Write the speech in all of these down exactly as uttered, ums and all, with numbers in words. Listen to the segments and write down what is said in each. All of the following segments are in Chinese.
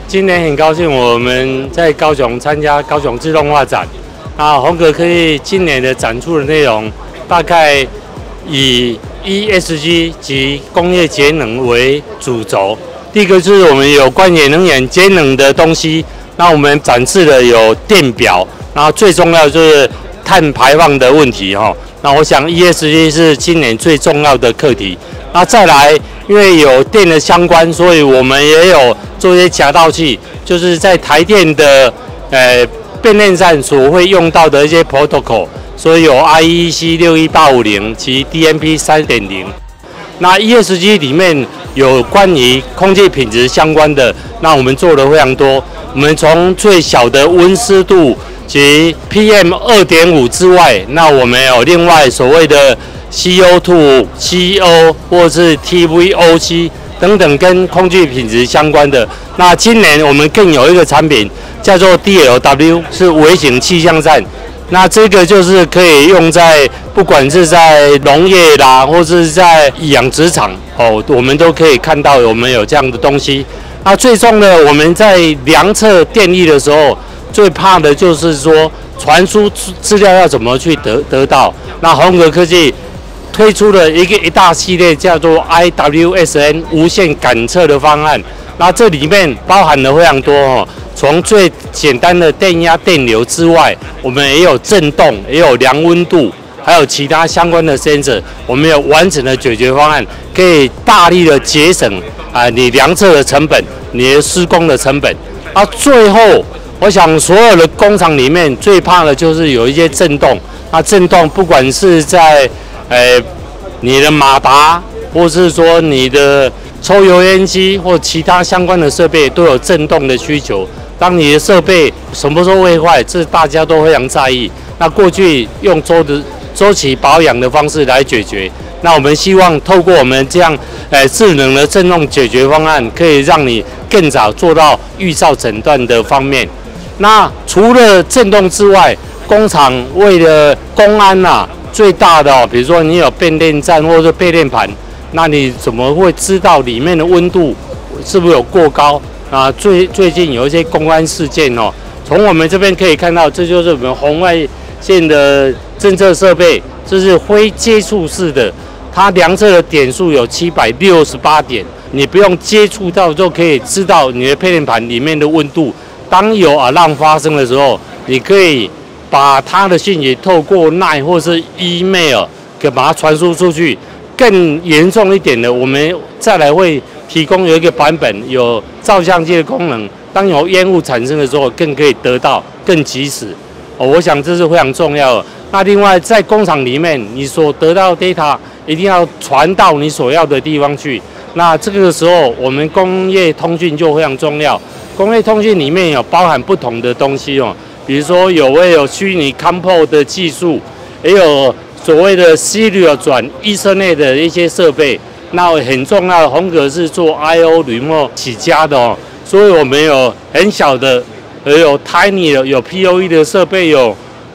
今年很高兴我们在高雄参加高雄自动化展。啊，宏格科技今年的展出的内容大概以 E S G 及工业节能为主轴。第一个就是我们有关于能源节能的东西，那我们展示的有电表，然后最重要就是碳排放的问题哈。那我想 E S G 是今年最重要的课题。那再来，因为有电的相关，所以我们也有做一些夹道器，就是在台电的呃变电站所会用到的一些 protocol， 所以有 I E C 六一八五零及 D M P 三点零。那 E S G 里面有关于空气品质相关的，那我们做的非常多。我们从最小的温湿度及 P M 二点五 之外，那我们有另外所谓的 C O 二、C O 或是 T V O C 等等跟空气品质相关的。那今年我们更有一个产品叫做 D L W， 是微型气象站。那这个就是可以用在不管是在农业啦，或是在养殖场哦，我们都可以看到我们有这样的东西。那最终呢，我们在量测电力的时候，最怕的就是说传输资料要怎么去得得到。那宏格科技推出了一个一大系列叫做 I W S N 无线感测的方案。那这里面包含了非常多哦。从最简单的电压、电流之外，我们也有震动，也有量温度，还有其他相关的 sensor。我们有完整的解决方案，可以大力的节省啊、呃、你量测的成本，你的施工的成本。啊，最后我想所有的工厂里面最怕的就是有一些震动。那震动不管是在呃你的马达，或是说你的抽油烟机或其他相关的设备都有震动的需求。当你的设备什么时候会坏，这大家都非常在意。那过去用周的周期保养的方式来解决，那我们希望透过我们这样呃智能的震动解决方案，可以让你更早做到预兆诊断的方面。那除了震动之外，工厂为了公安呐、啊，最大的、哦，比如说你有变电站或者变电盘，那你怎么会知道里面的温度是不是有过高？啊，最最近有一些公安事件哦，从我们这边可以看到，这就是我们红外线的侦测设备，这是非接触式的，它量测的点数有七百六十八点，你不用接触到就可以知道你的配电盘里面的温度。当有alarm发生的时候，你可以把它的讯息透过 LINE 或是 email 给把它传输出去。更严重一点的，我们再来会提供有一个版本有照相机的功能，当有烟雾产生的时候，更可以得到更及时。哦，我想这是非常重要的。那另外在工厂里面，你所得到的 data 一定要传到你所要的地方去。那这个时候，我们工业通讯就非常重要。工业通讯里面有包含不同的东西哦，比如说有会有虚拟 C O M P O 的技术，也有所谓的 Serial 转 Ethernet 的一些设备。那很重要的，宏格是做 I O remote 起家的哦，所以我们有很小的，也有 Tiny 的，有 P O E 的设备，有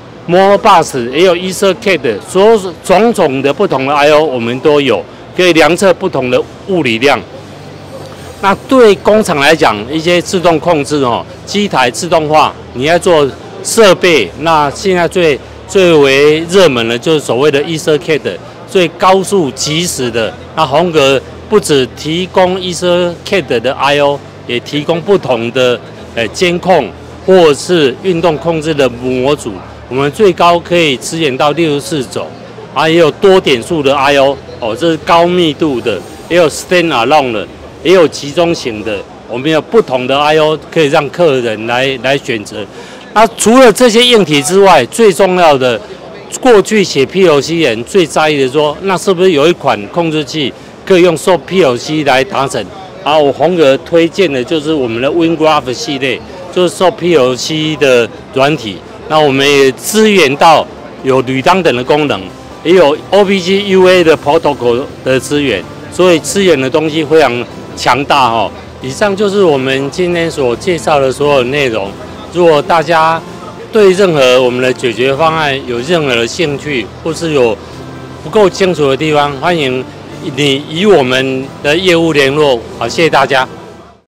Modbus， 也有 Ethernet 的，所有种种的不同的 I O 我们都有，可以量测不同的物理量。那对工厂来讲，一些自动控制哦，机台自动化，你要做设备，那现在最最为热门的就是所谓的 Ethernet。最高速即时的，那宏格不只提供 Ethernet 的 I O， 也提供不同的呃监控或是运动控制的模组。我们最高可以支援到六十四轴，啊，也有多点数的 I O， 哦，这是高密度的，也有 standalone 的，也有集中型的。我们有不同的 I O 可以让客人来来选择。那除了这些硬体之外，最重要的。过去写 P L C 人最在意的说，那是不是有一款控制器可以用受 P L C 来达成？啊，我宏格推荐的就是我们的 WinGraph 系列，就是受 P L C 的软体。那我们也支援到有履当等的功能，也有 O P G U A 的 protocol 的资源，所以支援的东西非常强大哦。以上就是我们今天所介绍的所有内容。如果大家对任何我们的解决方案有任何的兴趣，或是有不够清楚的地方，欢迎你与我们的业务联络。好，谢谢大家。